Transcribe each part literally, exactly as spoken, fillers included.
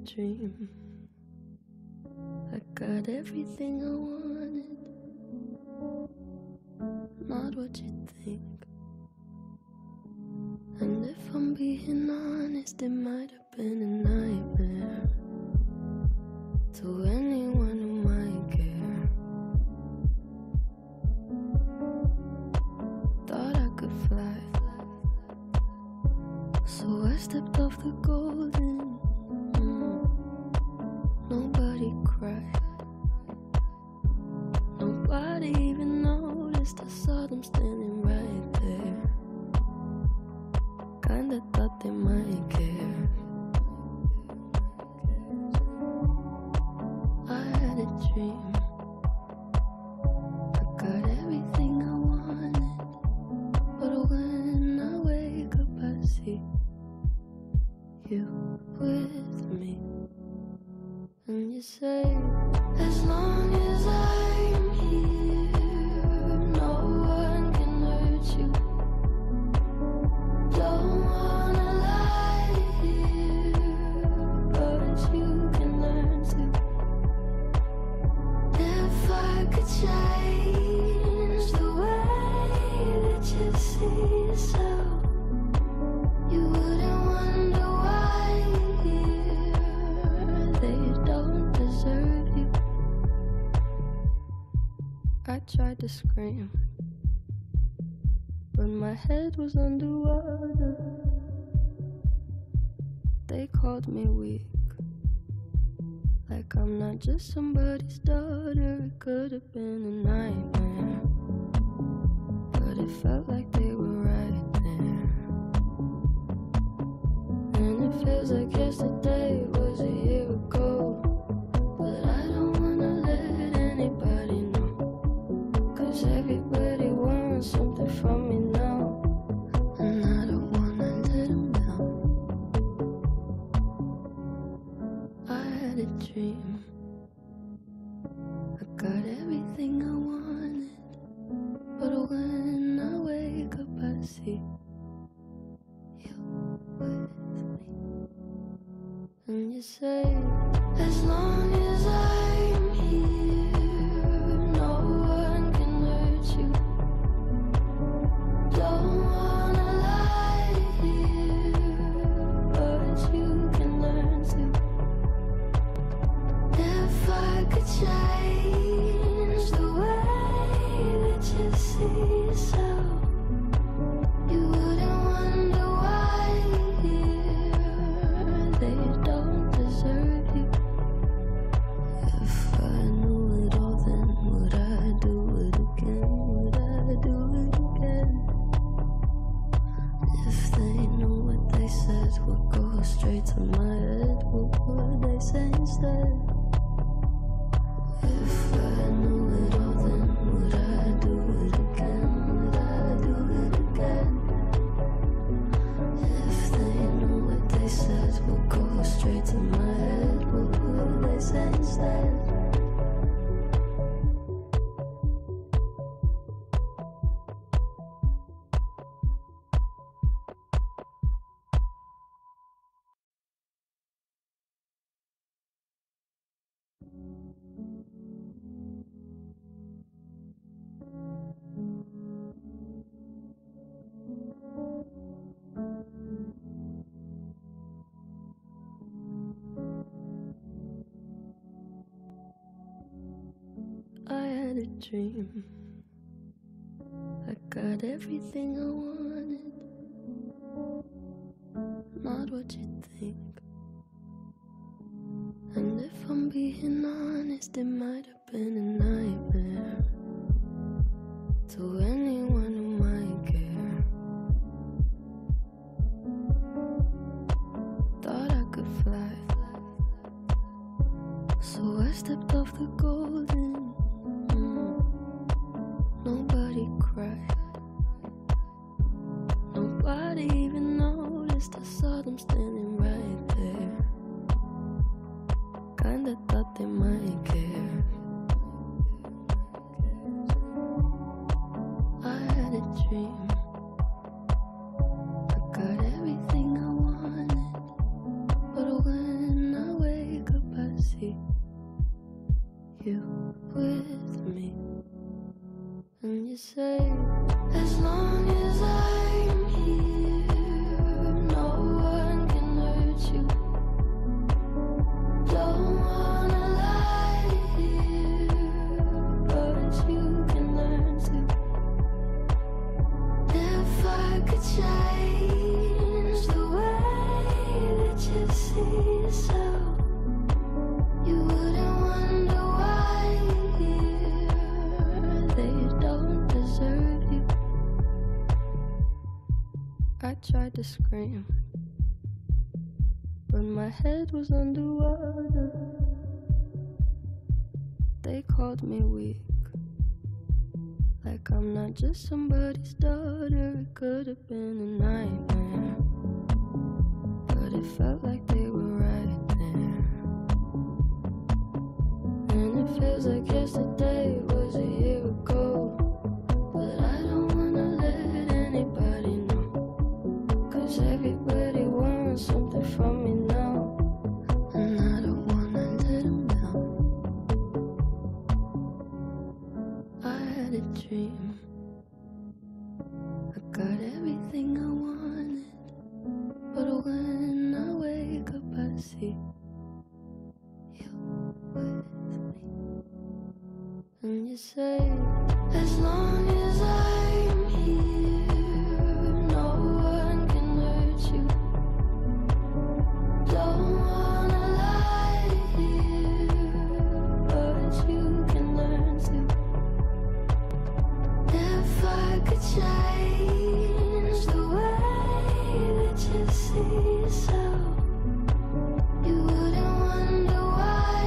dream. I got everything I wanted, not what you think. And if I'm being honest, it might have been a nightmare to anyone who might care. Thought I could fly, so I stepped off the golden. mm. Nobody cried, nobody even noticed. I saw them standing right there. Kinda thought they might care. I had a dream, I got everything I wanted, but when I wake up I see you with me. And you say, as long as I'm here, no one can hurt you. Don't wanna lie here, but you can learn to. If I could change the way that you see yourself, you wouldn't wonder why here they don't deserve you. I tried to scream, but my head was underwater. They called me weak, like I'm not just somebody's daughter. It could have been a nightmare, but it felt like they were right there. And it feels like yesterday was a year ago, but I don't wanna let anybody know, 'cause everybody wants something from me now, and I don't wanna let them down. I had a dream, I got everything I wanted, but when I wake up I see you with me. And you say, as long as I'm here, no one can hurt you. Don't wanna lie here, but you can learn to. If I could change the way that you see yourself, you wouldn't wonder why here they don't deserve you. If I knew it all, then would I do it again? Would I do it again? If they knew what they said would go straight to my head, what would they say instead? If I knew it all, then would I do it again? Would I do it again? If they knew what they said would go straight to my head, what would they say instead? I had a dream, I got everything I wanted, not what you think. And if I'm being honest, it might have been a nightmare to anyone who might care. Thought I could fly, so I stepped off the golden. mm. Nobody cried, nobody even noticed. I saw them standing right there. Kinda thought they might care. I had a dream, I got everything I wanted, but when I wake I tried to scream, but my head was underwater. They called me weak, like I'm not just somebody's daughter. It could have been a nightmare, but it felt like they were right there. And it feels like yesterday was a year ago, but I don't wanna let anybody know, 'cause everybody wants something from me now, and I don't wanna let them down. I had a dream, I got everything I wanted, but when I wake up I see you with me. And you say, as long as I'm here, no one can hurt you. Don't wanna lie here, but you can learn to. If I could change the way that you see yourself, you wouldn't wonder why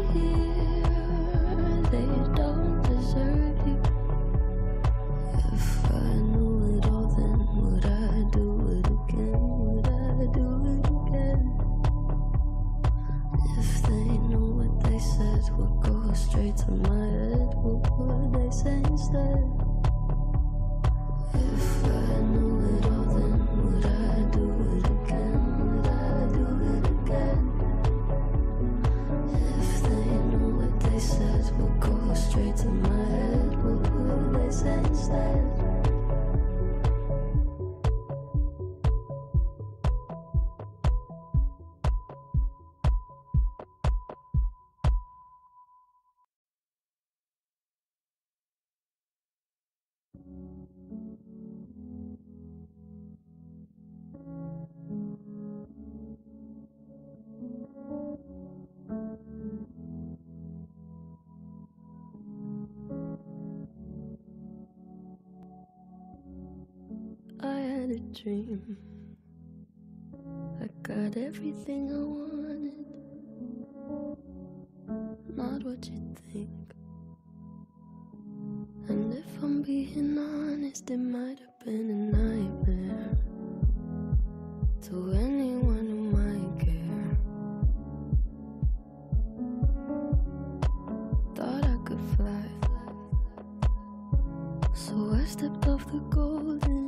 they don't deserve you. If I knew it all, then would I do it again? Would I do it again? If they knew what they said would go straight to my head, what would they say instead? If I knew it all, then would I do it again? Would I do it again? If they knew what they said would go straight to my head, what would they say instead? I had a dream, I got everything I wanted, not what you think. And if I'm being honest, it might have been a nightmare to anyone who might care. Thought I could fly, so I stepped off the golden.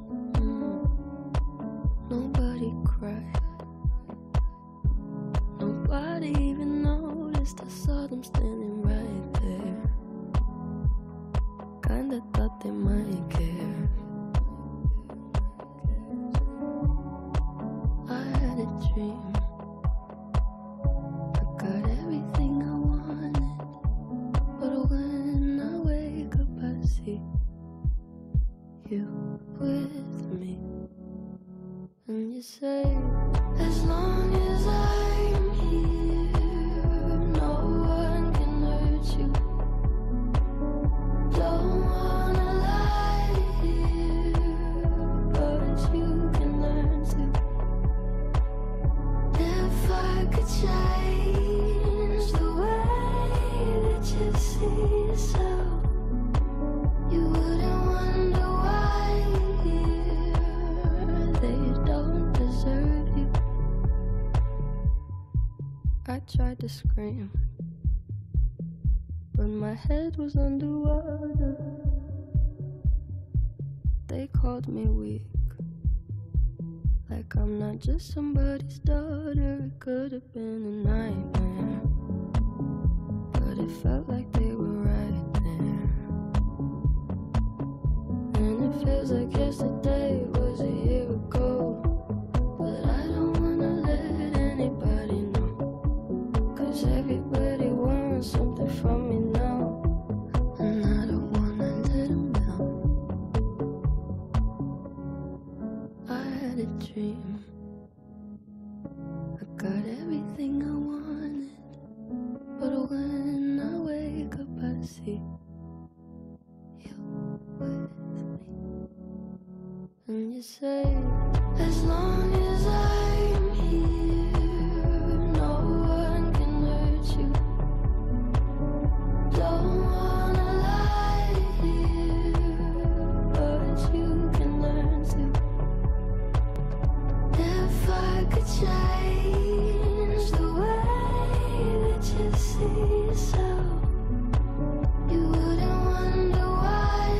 Nobody cried, nobody even noticed. I saw them standing right there, kinda thought they might care. I had a dream, I got everything I wanted, but when I wake up I see you with me. And you say, as long as I'm here, no one can hurt you. Don't wanna lie here, but you can learn to. If I could change the way that you see yourself, you wouldn't wonder why they don't deserve you. I tried to scream, but my head was underwater. They called me weak, like I'm not just somebody's daughter. It could have been a nightmare, but it felt like they were right there. And it feels like yesterday was a year ago, but I don't wanna let anybody know, 'cause everybody wants something from me now, and I don't wanna let them down. I had a dream, I got everything I wanted, but when I wake up I see you with me. And you say, As long as I'm here, no one can hurt you. Don't wanna lie here, but you can learn to. If I could change the way that you see yourself, you wouldn't wonder why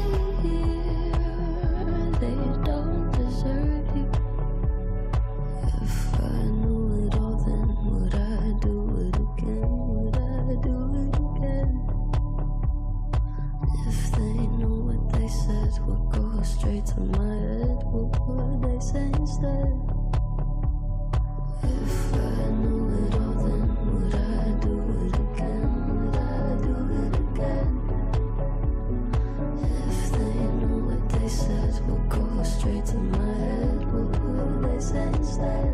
here they don't deserve you. If I knew it all, then would I do it again? Would I do it again? If they knew what they said would go straight to my head, what would they say instead? If I knew it all, then would I do it again? Would I do it again? If they knew what they said would go straight to my head, what would they say instead?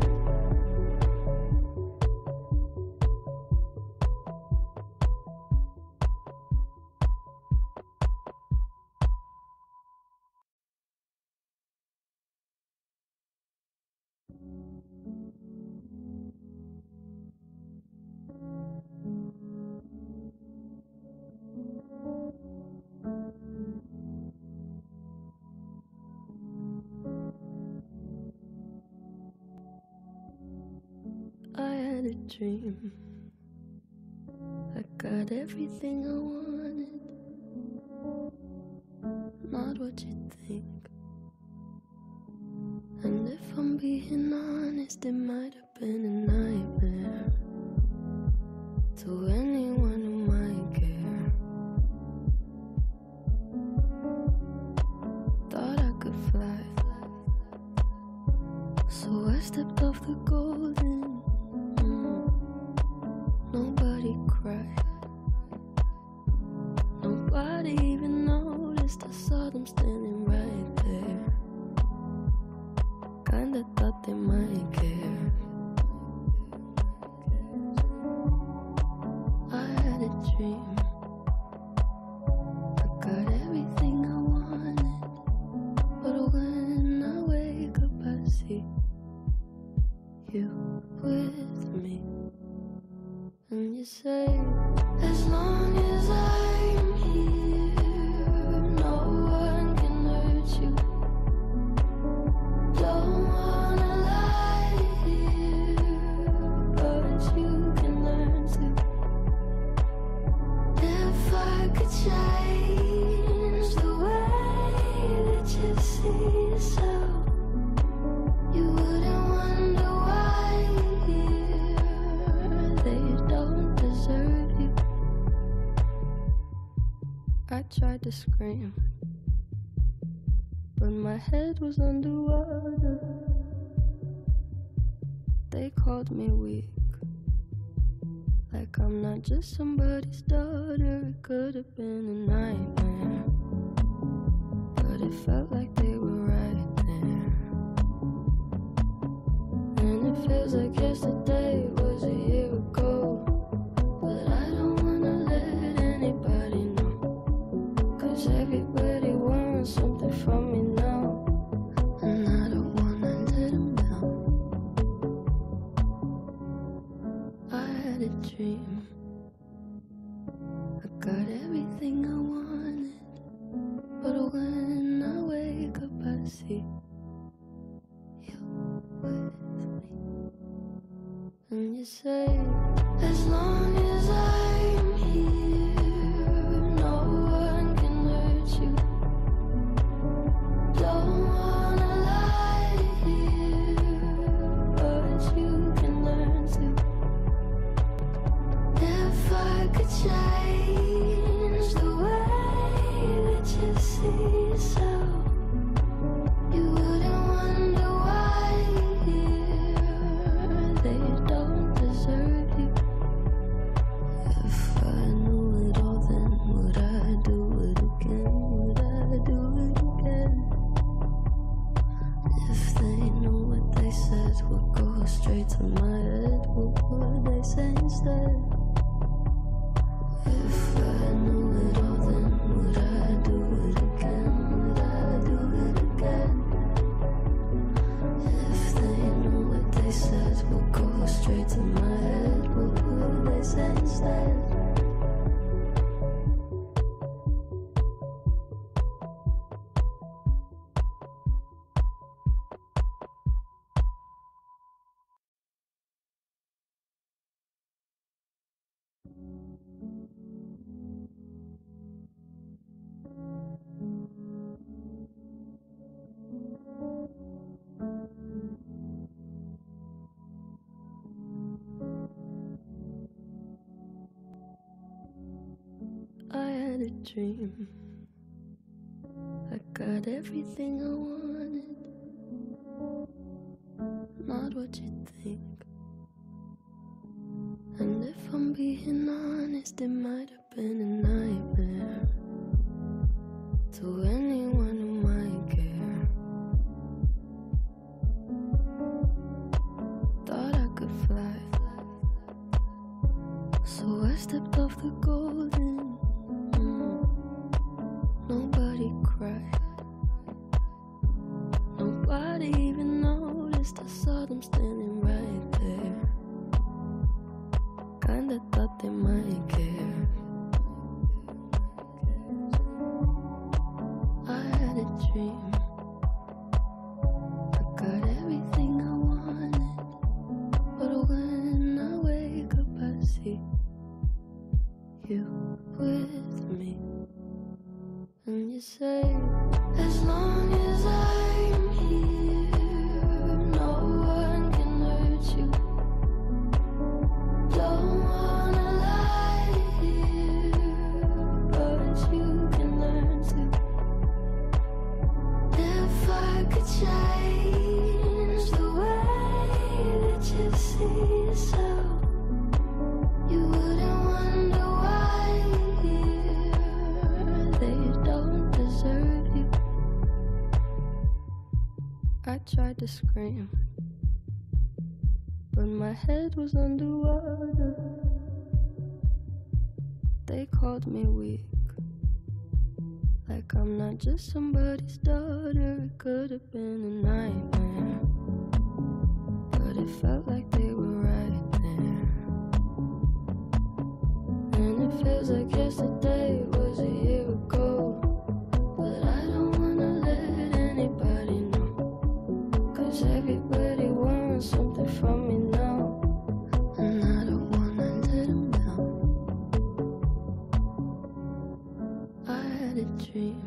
I had a dream. I got everything I wanted, not what you think. And if I'm being honest, it might have been a nightmare to anyone who might care. Thought I could fly, so I stepped off the golden. Nobody cried, nobody even noticed. I saw them standing right there. Kinda thought they might care. I had a dream. I got everything I wanted, but when I wake up I see you with me. And you say, as long as I'm here, no one can hurt you. Don't wanna lie here, but you can learn to. If I could change the way that you see yourself, you wouldn't wonder why here they don't deserve you. I tried to scream, but my head was underwater. They called me weak, like I'm not just somebody's daughter. It could have been a nightmare, but it felt like they were right there. And it feels like yesterday was a year ago, but I don't wanna let anybody know, 'cause everybody wants something from me now, and I don't wanna let them down. I had a dream. I got everything I wanted, but when I wake up I see you with me. And you say, as long as I'm here, no one can hurt you. Don't wanna lie here, but you can learn to. If I could change the way that you see yourself, you wouldn't wonder why here they don't deserve you. If I knew it all, then would I do it again? Would I do it again? If they knew what they said would go straight to my head, what would they say instead? If I knew it all, then would I do it again? Would I do it again? dream. I got everything I wanted, not what you think. And if I'm being honest, it might have been a nightmare to anyone who might care. Thought I could fly, so I stepped off the golden. Mm. Nobody cried, nobody even noticed. I saw them standing right there. Kinda thought they might care. I had a dream, I got everything I wanted, but when I wake up I see you with me. And you say, as long as I'm here, no one can hurt you. Don't wanna lie here, but you can learn to. If I could change the way that you see yourself, you wouldn't wonder why they don't deserve you. I tried to scream, but my head was underwater. They called me weak, like I'm not just somebody's daughter. It could have been a nightmare, but it felt like they were right there. And it feels like yesterday was a year ago, but I don't wanna let anybody know, 'cause everybody wants something from me now, and I don't wanna let them down. I had a dream,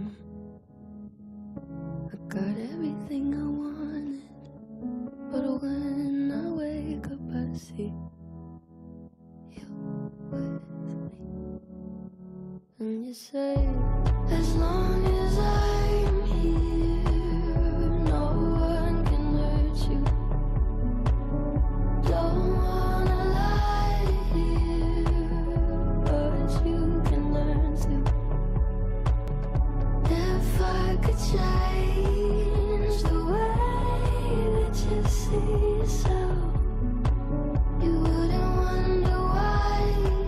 I got everything I wanted, but when I wake up I see you with me. And you say, as long as I'm here, no one can hurt you. Don't wanna lie here, but you can learn to. If I could change the way that you see yourself, you wouldn't wonder why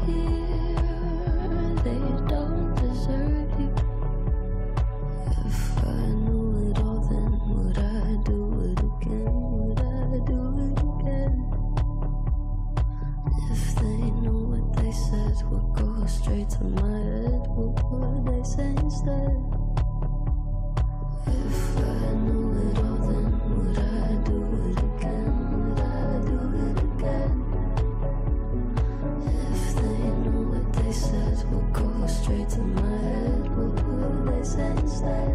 they don't deserve you. If I knew it all, then would I do it again? Would I do it again? If they knew what they said would go straight to my head, what would they say instead? If I knew it all, then would I do it again? Would I do it again? If they knew what they said would go straight to my head, what would they say instead?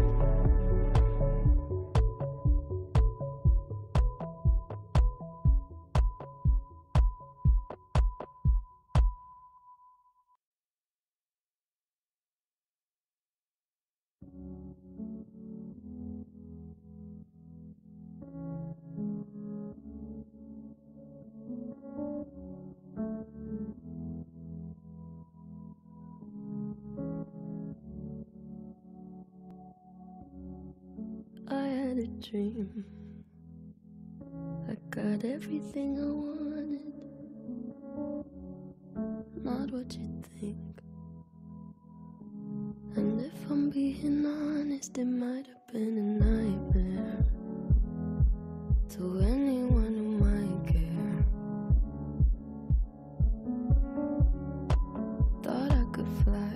I had a dream, I got everything I wanted, not what you think. And if I'm being honest, it might have been a nightmare to anyone who might care. Thought I could fly,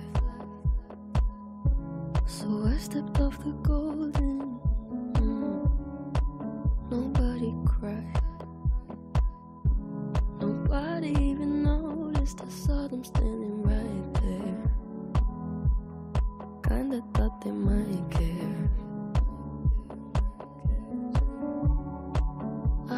so I stepped off the golden. Mm. Nobody cried, nobody even noticed. I saw them standing right there. Kinda thought they might care.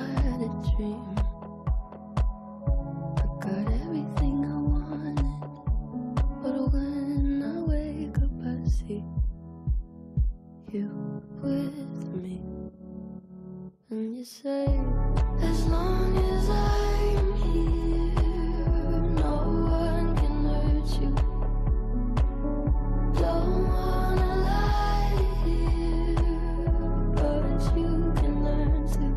And you say, as long as I'm here, no one can hurt you. Don't wanna lie here, but you can learn to.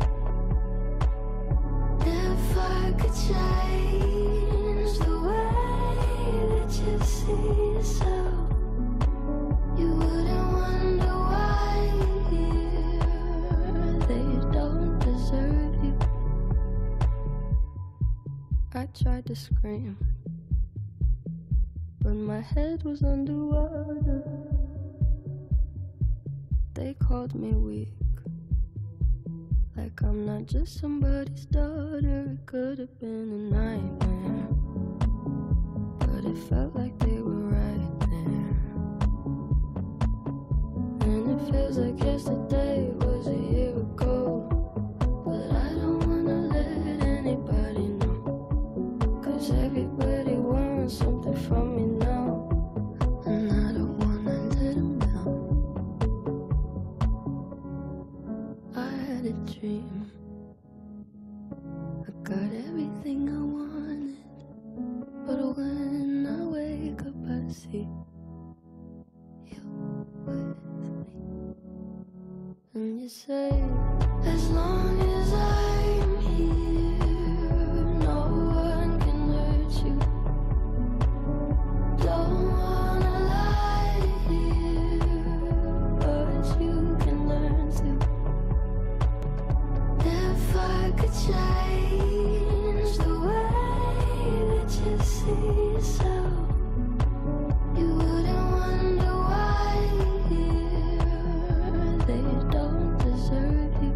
If I could change the way that you see yourself, you wouldn't wonder why here they don't deserve you. I tried to scream, but my head was underwater. They called me weak, like I'm not just somebody's daughter. It could have been a nightmare, but it felt like they were right there. And it feels like yesterday was a year ago, but I don't wanna let anybody know, 'cause everybody wants something from me now, and I don't wanna let them down. I had a dream, I got everything I wanted, but when I wake up I see you with me. And you say, as long as I'm here, no one can hurt you. Don't wanna lie here, but you can learn to. If I could change the way that you see yourself, you wouldn't wonder why here they don't deserve you.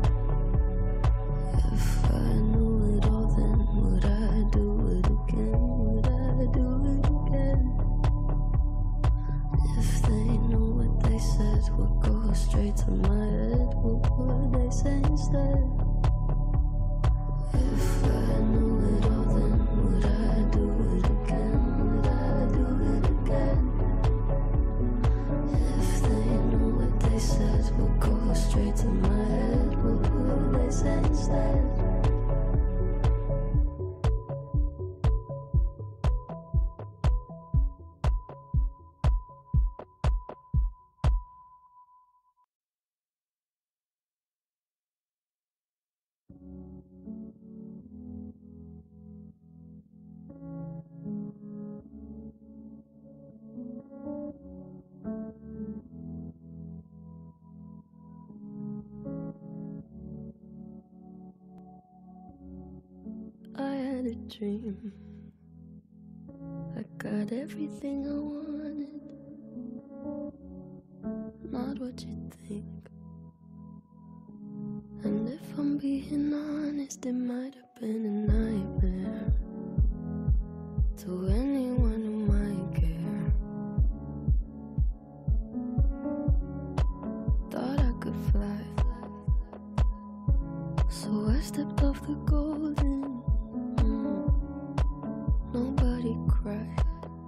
If I knew it all, then would I do it again? Would I do it again? If they knew what they said would go straight to my head, what would they say instead? If I knew it all, then would I do it again? Would I do it again? If they knew what they said would go straight to my head, what would they say instead? I had a dream, I got everything I wanted, not what you think. And if I'm being honest, it might have been a nightmare to anyone who might care. Thought I could fly, so I stepped off the golden. Nobody cried,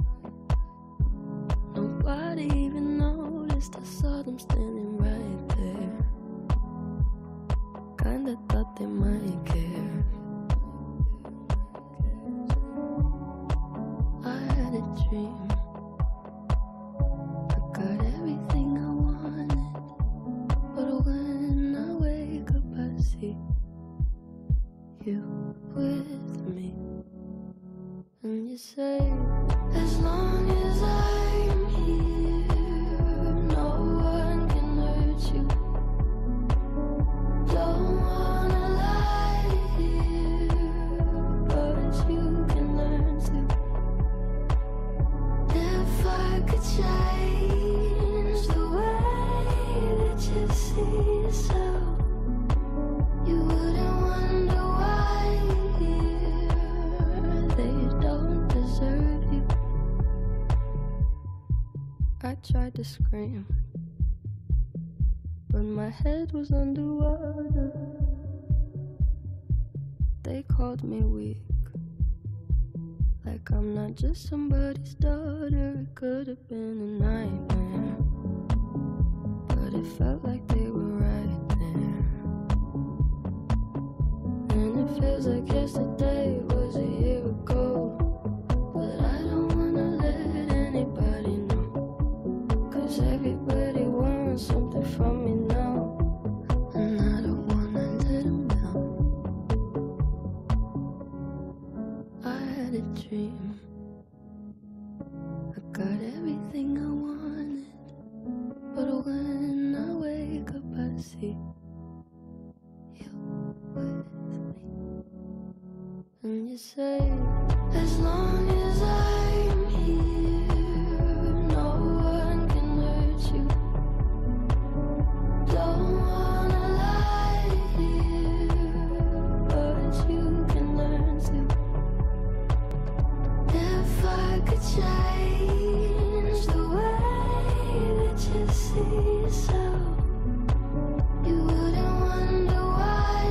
nobody even noticed. I saw them standing right there, kinda thought they might care. I had a dream, I got everything I wanted, but when I wake up I see you with me. And you say, as long as I'm here, no one can hurt you. Don't wanna lie here, but you can learn to. If I could change the way that you see yourself, you wouldn't wonder why here they don't deserve you. I tried to scream, but my head was underwater. They called me weak, like I'm not just somebody's daughter. It could have been a nightmare, but it felt like they were right there. feels like yesterday was a year ago. But I don't wanna let anybody know, 'cause everybody wants something from me now, and I don't wanna let them down. I had a dream, I got everything I wanted, but when I wake up I see you with me. And you say, as long as I'm here, no one can hurt you. Don't wanna lie here, but you can learn to. If I could change the way that you see yourself, you wouldn't wonder why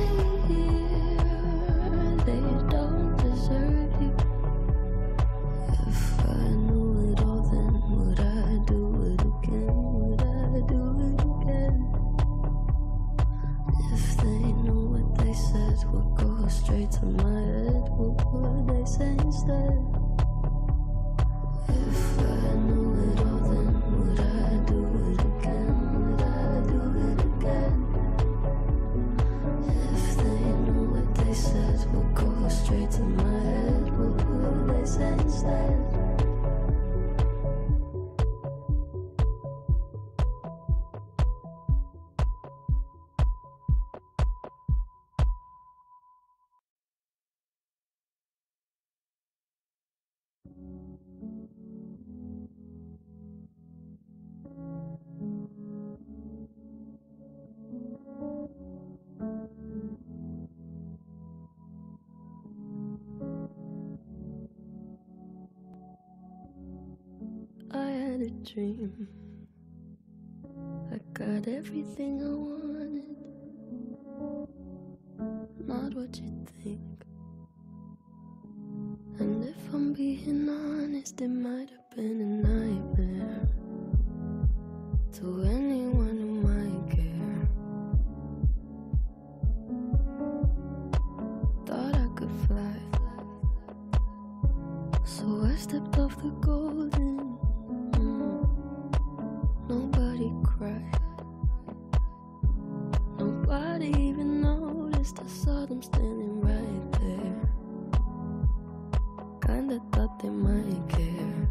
they don't deserve you. If I knew it all, then would I do it again? Would I do it again? If they knew what they said would go straight to my head, what would they say instead? If I knew it all, then would I do it again? Would I do it again? If they knew what they said would go straight to my head, what would they say instead? I had a dream, I got everything I wanted, not what you think. And if I'm being honest, it might have been a nightmare to anyone who might care. Thought I could fly, so I stepped off the golden. mm. Nobody cried, nobody even noticed. I saw them standing right there, kinda thought they might care.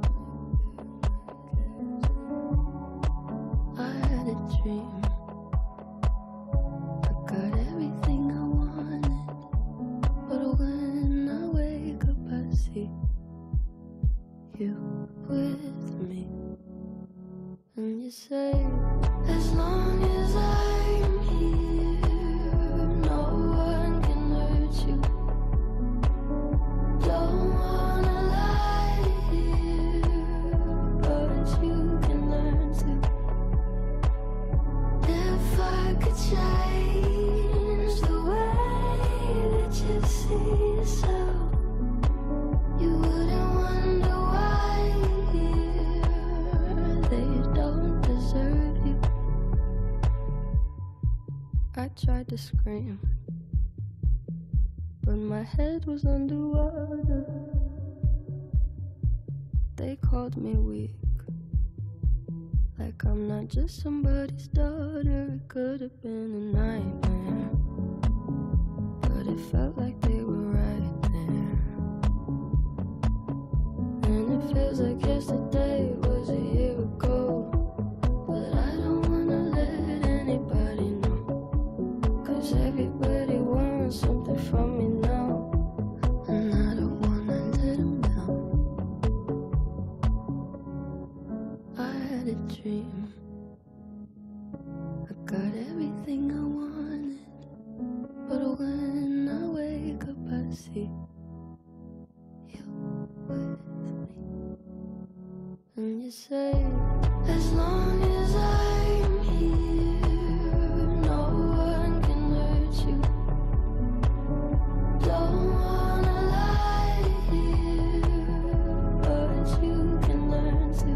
I had a dream, I got everything I wanted, but when I wake up I see you with me. And you say, as long as I'm here, no one can hurt you. Don't wanna lie here, but you can learn to. If I could change the way that you see yourself, you wouldn't wonder why they don't deserve you. I tried to scream, but my head was underwater. They called me weak, like I'm not just somebody's daughter. It could have been a nightmare, but it felt like they were right there. And it feels like yesterday was a year ago. But I don't wanna let anybody know, 'cause everybody wants something from me now, and I don't wanna let them down. I had a dream, I got everything I wanted, but when I wake up I see you with me. And you say, as long as I'm here, no one can hurt you. Don't wanna lie here, but you can learn to.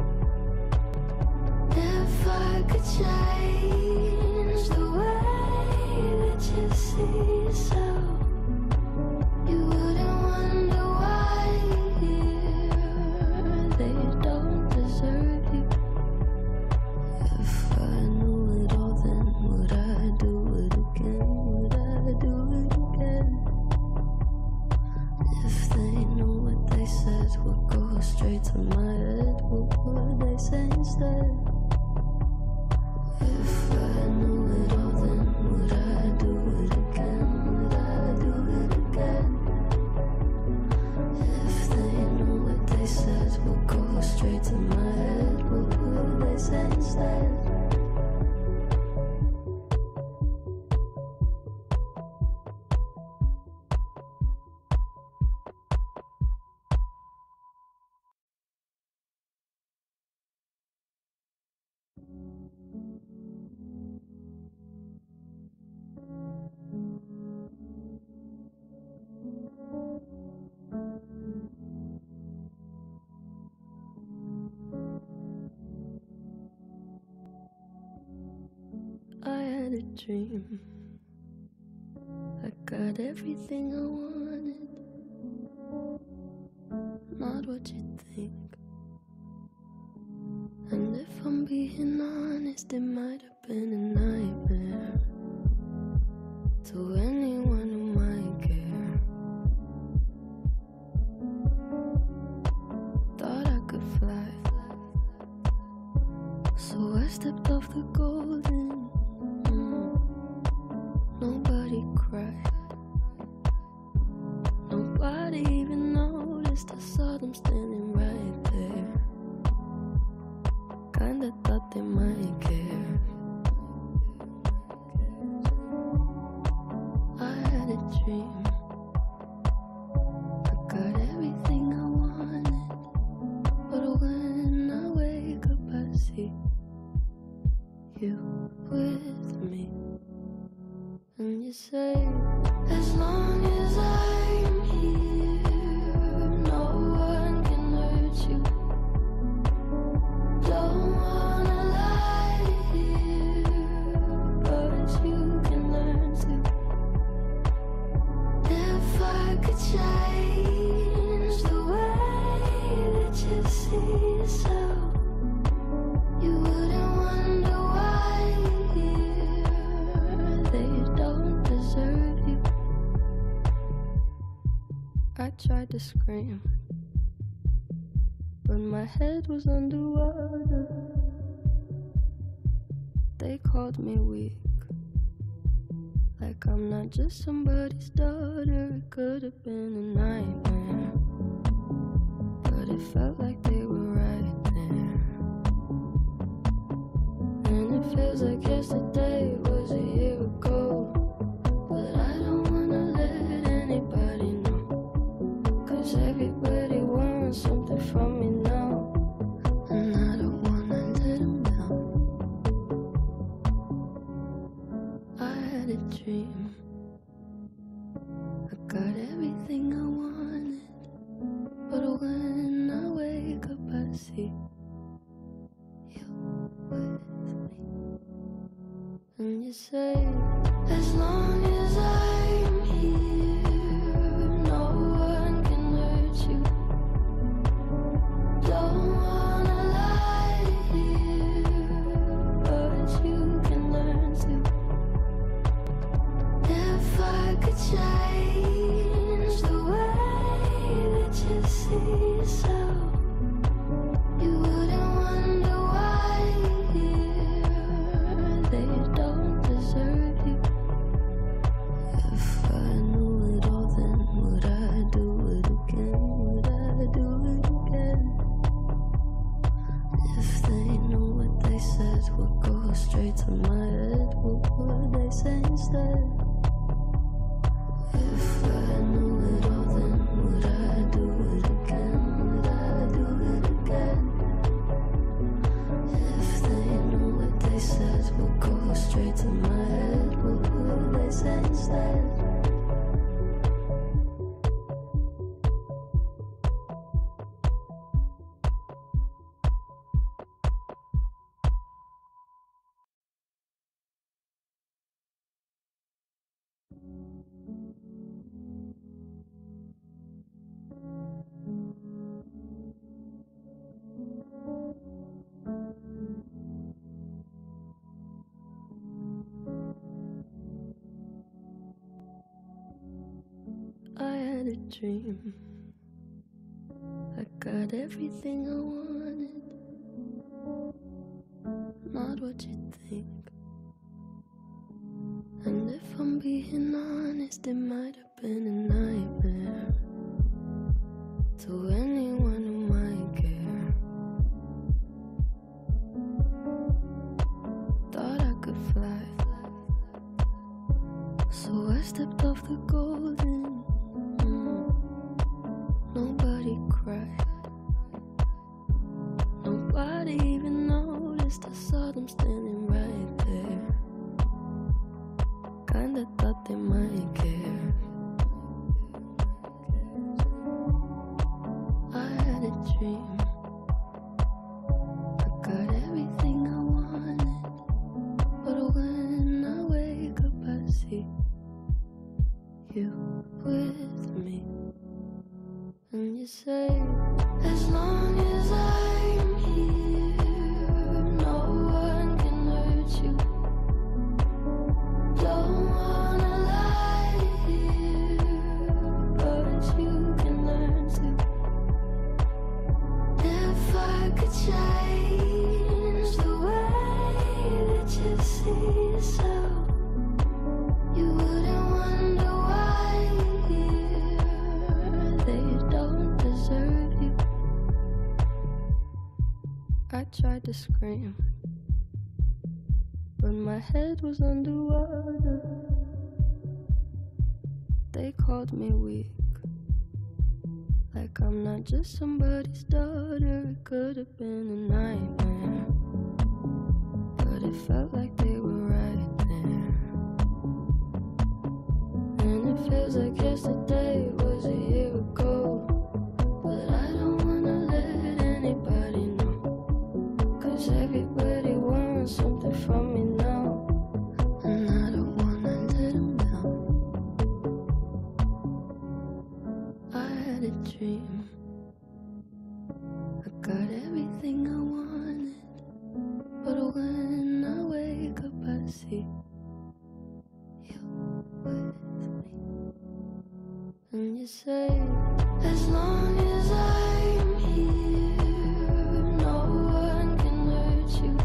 If I could change the way that you see yourself, dream. I got everything I wanted, not what you think. And if I'm being honest, it might have been a nightmare to anyone who might care. Thought I could fly, so I stepped off the golden. Mm. Nobody cried, nobody even noticed. I saw them standing right there. Kinda thought they might care. I had a dream, I got everything I wanted, but when I wake up I see you with me. And you say, as long as I'm here, no one can hurt you. Don't wanna lie here, but you can learn to. If I could change the way that you see yourself, you wouldn't wonder why here they don't deserve you. I tried to scream, but my head was underwater. They called me weak, like I'm not just somebody's daughter. It could have been a nightmare, but it felt like they were right there. And it feels like yesterday was a year ago, but I don't wanna let anybody know, 'cause everybody wants something from me now, and I don't wanna let them down. I had a dream, I got everything I wanted, but when I wake up I see you with me. And you say, as long as I'm here, no one can hurt you. Don't wanna lie here, but you can learn to. If I could change the way that you see yourself, you wouldn't wonder why here they don't deserve you. If I knew it all, then would I do it again? Would I do it again? If they knew what they said would go straight to my head, what would they say instead? If I knew it all, then would I do it again? Would I do it again? If they knew what they said would go straight to my head, what would they say instead? I had a dream, I got everything I wanted, not what you think. And if I'm being honest, it might have been a nightmare to anyone who might care. Thought I could fly, so I stepped off the golden. Mm. Nobody cried, nobody even noticed. I saw them standing right there. Kinda thought they might care. I had a dream, I got everything I wanted, but when I wake you with me. And you say, as long as I'm here, no one can hurt you. Don't wanna lie here, but you can learn to. If I could change the way that you see yourself, you wouldn't wonder why here they don't deserve you. I tried to scream, but my head was underwater. They called me weak, like I'm not just somebody's daughter. It could have been a nightmare, but it felt like they were right there. And it feels like yesterday was a year ago, but I don't wanna let anybody know, 'cause everybody wants something from me now, and I don't wanna let them down. I had a dream, I got everything I wanted, but when I wake up I see you with me. And you say, as long as I'm here, no one can hurt you.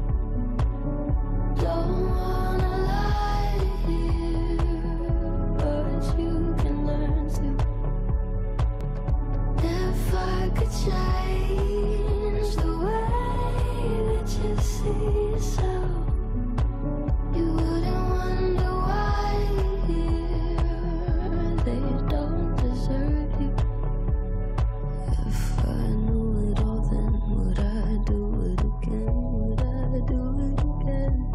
Don't wanna lie here, but you can learn to. If I could change the way that you see yourself, you wouldn't wonder why here they don't deserve you. If I knew it all, then would I do it again? Would I do it again?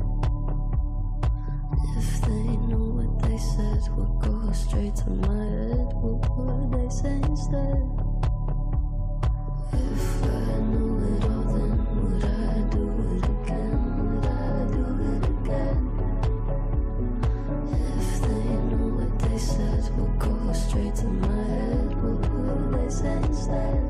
If they knew what they said would go straight to my head, what would they say instead? If I knew it all, then would I do it again? Would I do it again? If they knew what they said would go straight to my head, what would they say instead?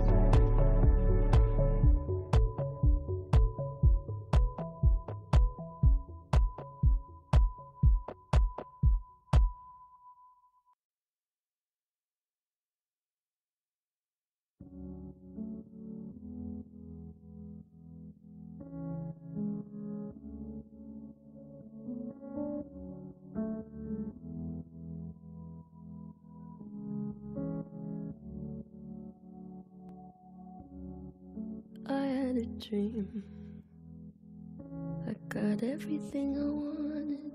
I had a dream, I got everything I wanted,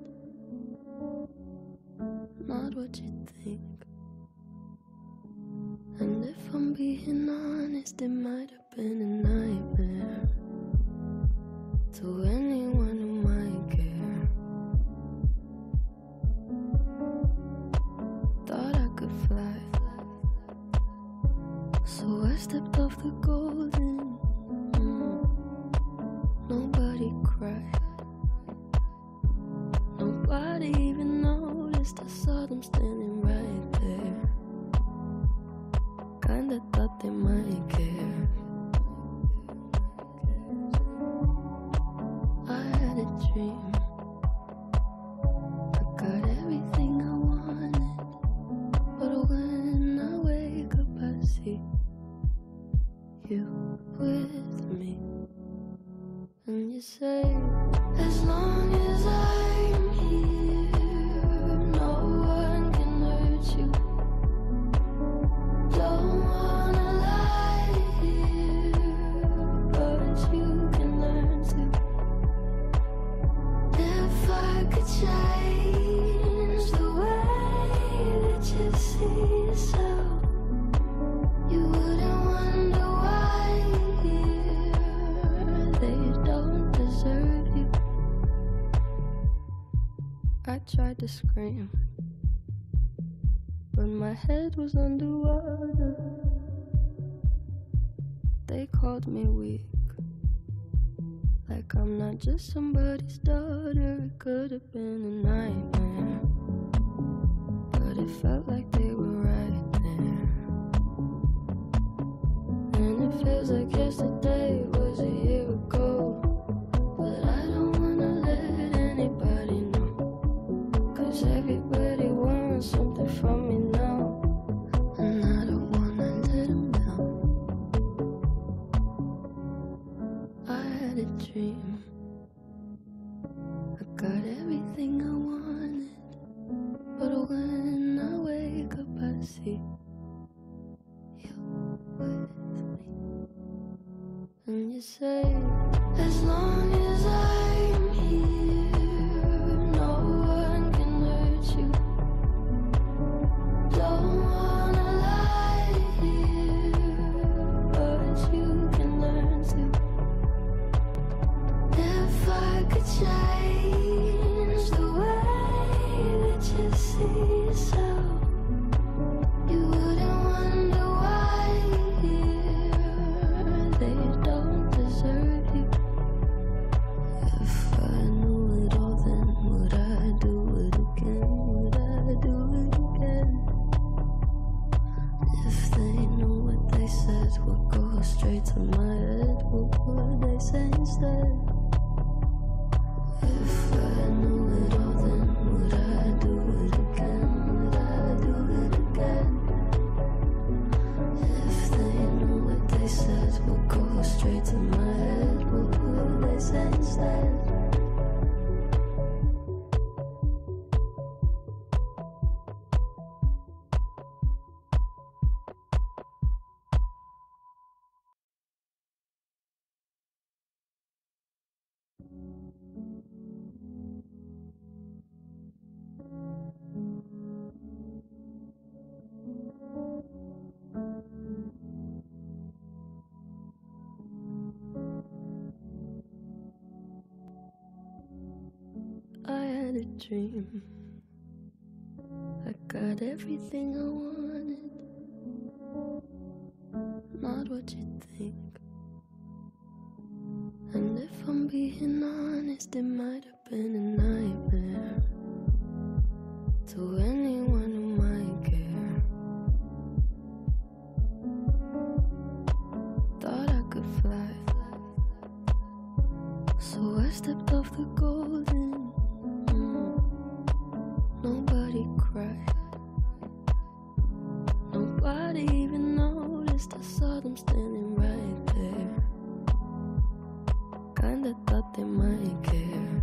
not what you think. And if I'm being honest, it might have been a nightmare to anyone who might care. Thought I could fly, so I stepped off the golden. mm. Nobody cried, nobody even noticed. I saw them standing right there, kinda thought they might care. I had a dream, I got everything I wanted, but when I wake up I see you with me. And you say, as long as I'm here, no one can hurt you. Don't wanna lie here, but you can learn to. If I could change the way that you see yourself, you wouldn't wonder why here they don't deserve you. I tried to scream, but my head was underwater. They called me weak, like I'm not just somebody's daughter. It could have been a nightmare, but it felt like they were right there. And it feels like yesterday was a year ago. But I don't wanna let anybody know, 'cause everybody wants something from me now, and I don't wanna let them down. I had a dream, I got everything I wanted, but when I wake up I see you with me. And you say, as long as I'm here, no one can hurt you. Don't wanna lie here, but you can learn to. If I could change the way that you see yourself, you wouldn't wonder why they don't deserve you. If I knew it all, then would I do it again? Would I do it again? If they knew what they said would go straight to my head, what would they say instead? If I knew it all, then would I do it again? Would I do it again? If they knew what they said would go straight to my head, what would they say instead? I had a dream, I got everything I wanted, not what you think. And if I'm being honest, it might have been a nightmare to anyone who might care. Thought I could fly, so I stepped off the golden. mm. Nobody cried, nobody even noticed. I saw them standing right there, kinda thought they might care.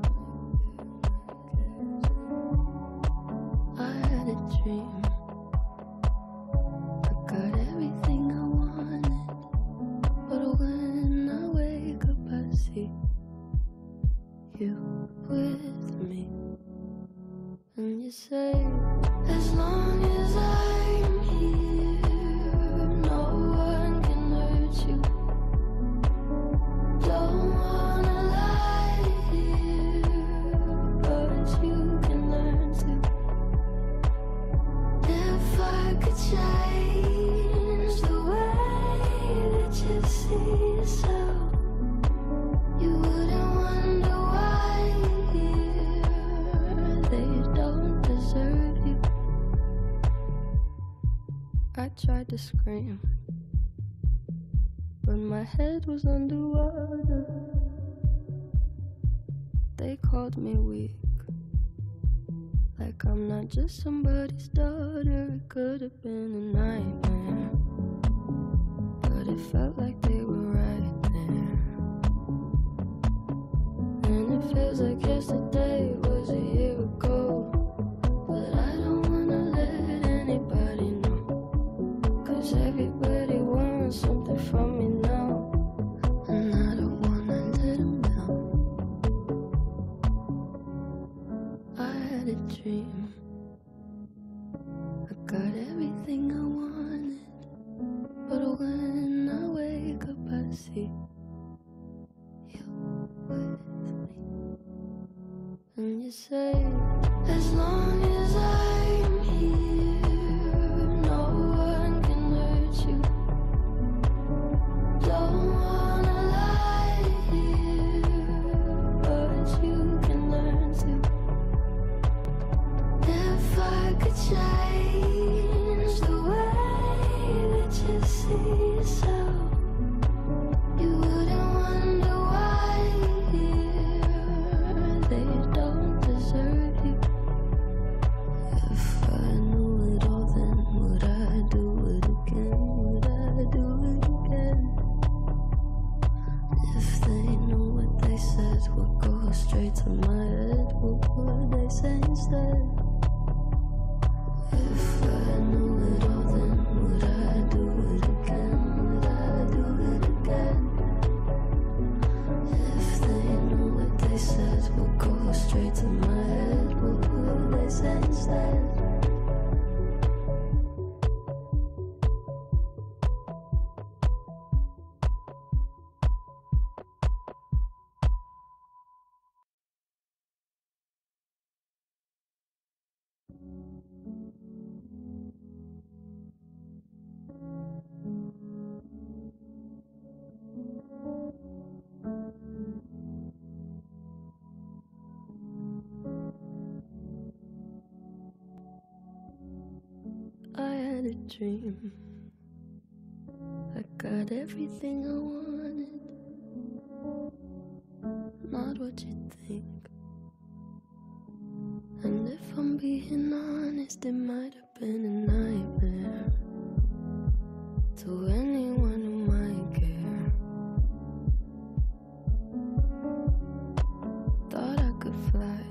I had a dream, I got everything I wanted, but when I wake up I see you with me. And you say, as long as I'm here, no one can hurt you. Don't wanna lie here, but you can learn to. If I could change the way that you see yourself, you wouldn't wonder why they don't deserve you. I tried to scream, but my head was underwater. They called me weak, like I'm not just somebody's daughter. It could have been a nightmare, but it felt like they were right there. And it feels like yesterday was a year ago. But I don't wanna let anybody know, 'cause everybody wants something from me now, and I don't wanna let them down. I had a dream, I got everything I wanted, but when I wake up I see you with me. And you dream. I got everything I wanted, not what you think. And if I'm being honest, it might have been a nightmare to anyone who might care. Thought I could fly,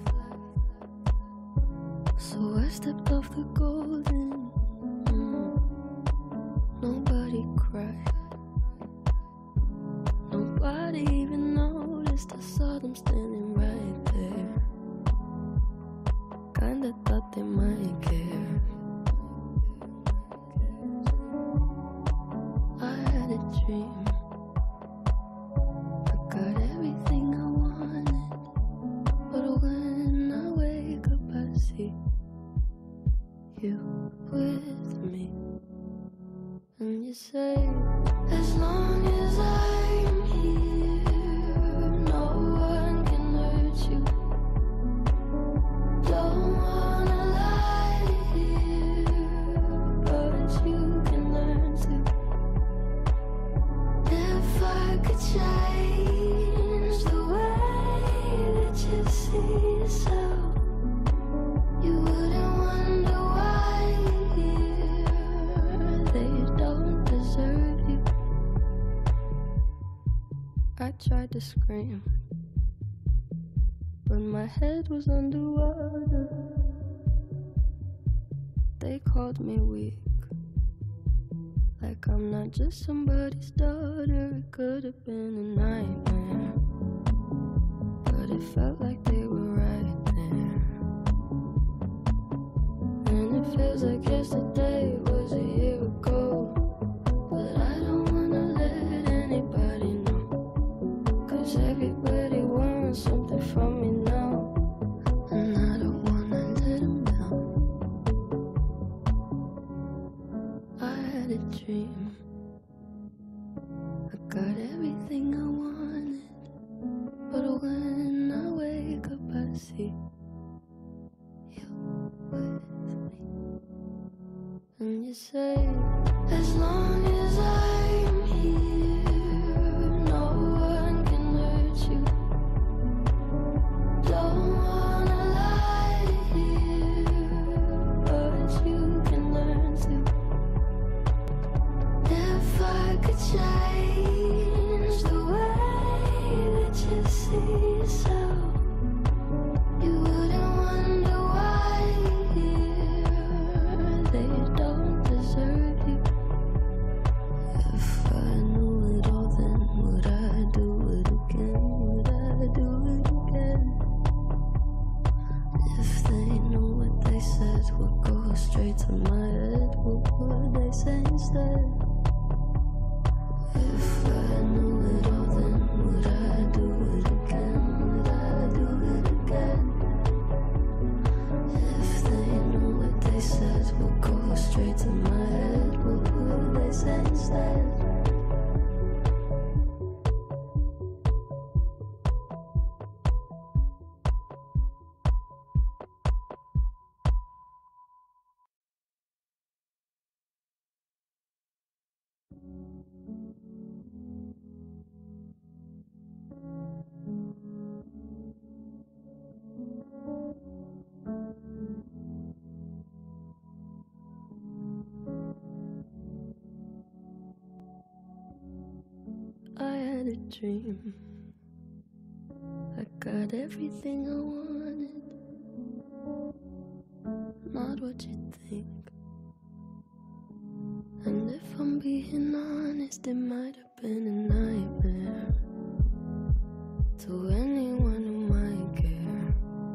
so I stepped off the golden. Mm. Nobody cried, nobody even noticed. I saw them standing right there. Kinda thought they might care. I had a dream, I got everything I wanted, but when I wake up I see you with me. And you say, as long as I'm here, no one can hurt you. Don't wanna lie here, but you can learn to. If I could change the way that you see yourself, you wouldn't wonder why here they don't deserve you. I tried to scream, but my head was underwater. They called me weak, like I'm not just somebody's daughter. It could have been a nightmare, but it felt like they were right there. And it feels like yesterday was a year ago, but I don't wanna let anybody know, 'cause everybody wants something from me now, and I don't wanna let them down. I had a dream, I got everything I wanted, but when I wake up I see you with me. And you say, as long as I'm here, no one can hurt you. Don't wanna lie here, but you can learn to. If I could change the way that you see yourself, you wouldn't wonder why here they don't deserve you. If I knew it all, then would I do it again? Would I do it again? If they knew what they said would go straight to my head, what would they say instead? If I knew it all, then would I do it again? Would I do it again? If they knew what they said would go straight to my head, what would they say instead? I had a dream, I got everything I wanted, not what you think. And if I'm being honest, it might have been a nightmare to anyone who might care.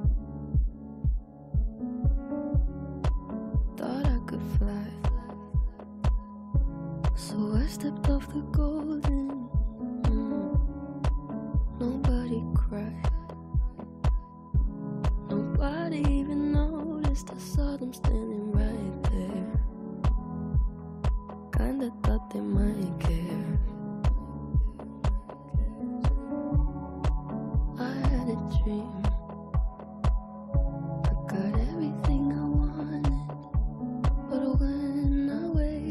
Thought I could fly, so I stepped off the golden. Mm. Nobody cried, nobody even noticed. I saw them standing right there. Kinda thought they might care. I had a dream, I got everything I wanted, but when I wake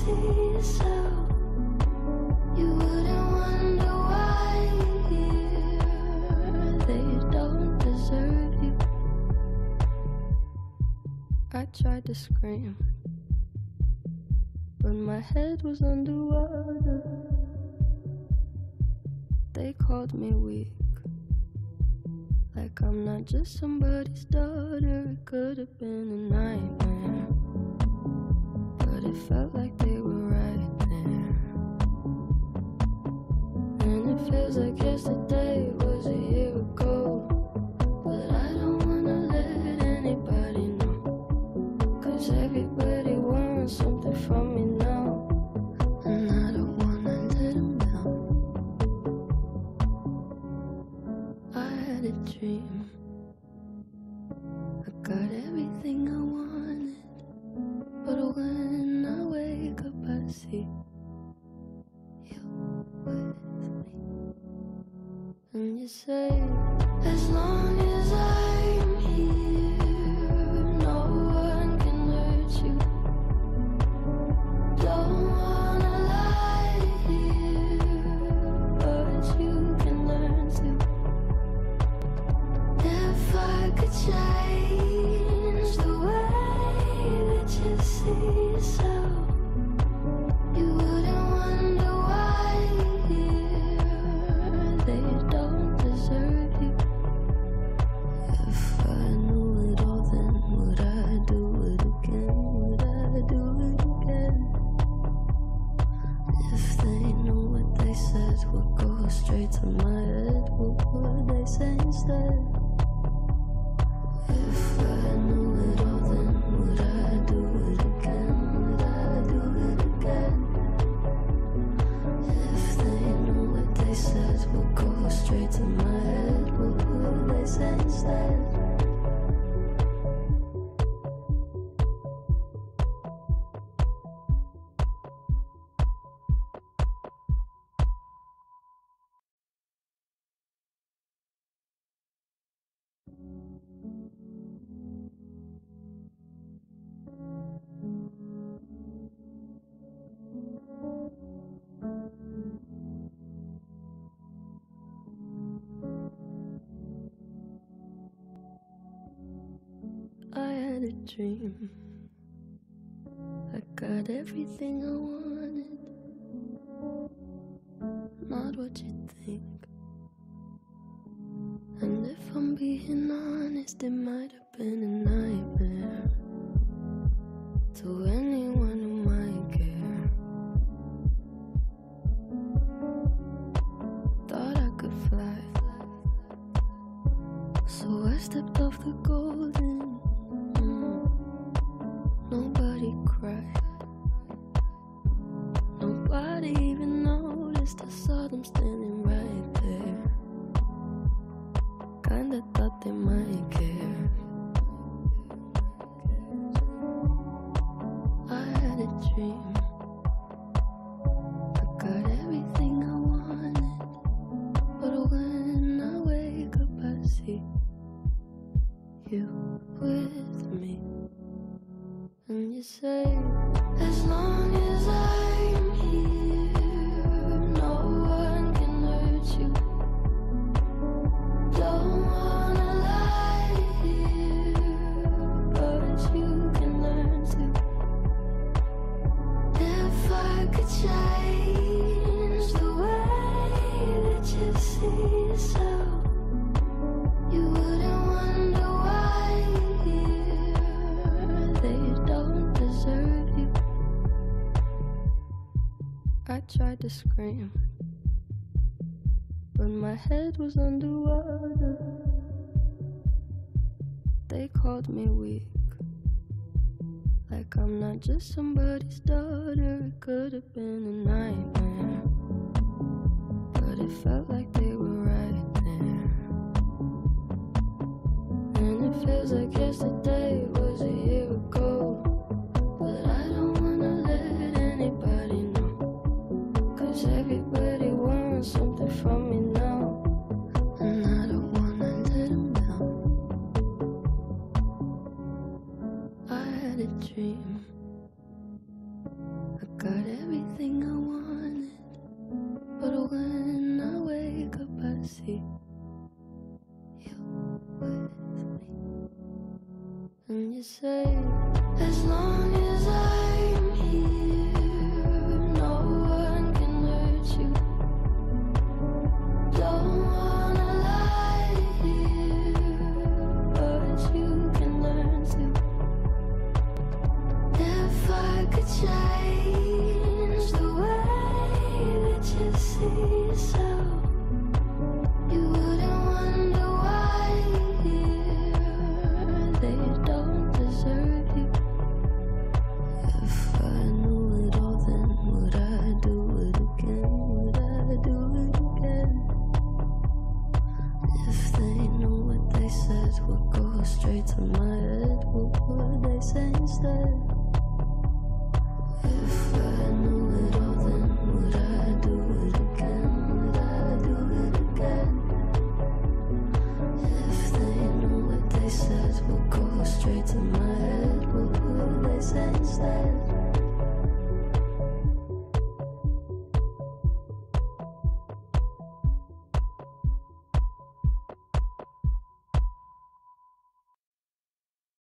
see yourself. You wouldn't wonder why they don't deserve you. I tried to scream, but my head was underwater. They called me weak, like I'm not just somebody's daughter. It could have been a nightmare, but it felt like they were right there. And it feels like yesterday was a year ago, but I don't wanna let anybody know, 'cause everybody wants something from me now, and I don't wanna let them down. I had a dream, I got everything I wanted, but when I wake up I see you with me. And you say, as long as I'm here, no one can hurt you. Don't wanna lie here, but you can learn to. If I could change the way that you see yourself, you wouldn't wonder why they don't deserve you. If I knew it all, then would I do it again? Would I do it again? If they knew what they said would go straight to my head, what would they say instead? If I knew it all, then would I do it again? Would I do it again? If they knew what they said would go straight to my head, what would they say instead? I had a dream, I got everything I wanted, not what you think. And if I'm being honest, it might have been a nightmare to anyone who might care. Thought I could fly, so I stepped off the golden. Nobody cried, nobody even noticed. I saw them standing right there, kinda thought they might care. I had a dream, I got everything I wanted, but when I wake up I see you with me. And you say, as long as I'm here, no one can hurt you. Don't wanna lie here, but you can learn to. If I could change the way that you see yourself, you wouldn't wonder why they don't deserve you. I tried to scream, but my head was underwater. They called me weak, like I'm not just somebody's daughter. It could have been a nightmare, but it felt like they were right there. And it feels like yesterday was a year ago, but I don't wanna let anybody know, 'cause everybody wants something from me now, and I don't wanna let them down. I had a dream, I Got everything I wanted, but when I wake up I see